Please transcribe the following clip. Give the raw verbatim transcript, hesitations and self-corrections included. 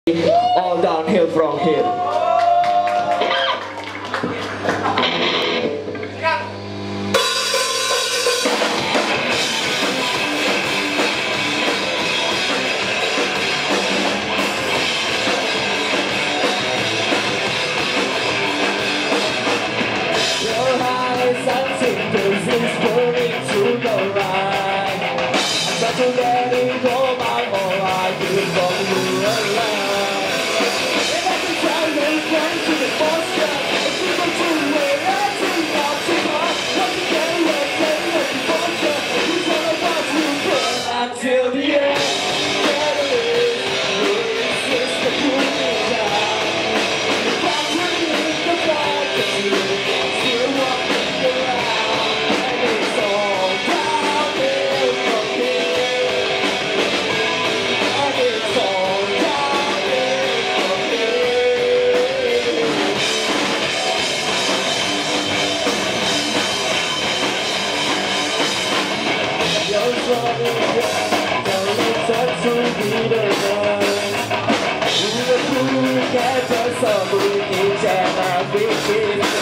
All downhill from here. Your eyes are fingers is burning to the right. I'm trying to let it go, my whole life is from you alive. And I can tell you run to the posture. If you go to where I think not to pass, what you get away, get away from posture. You tell me what you burn until the end. Get away, resist the pulling down. You can't believe the fact that you still walking around. And it's all downhill from here. And it's all downhill from here. You're running down, don't return to be the one. You the fool, get us up with each and every kid.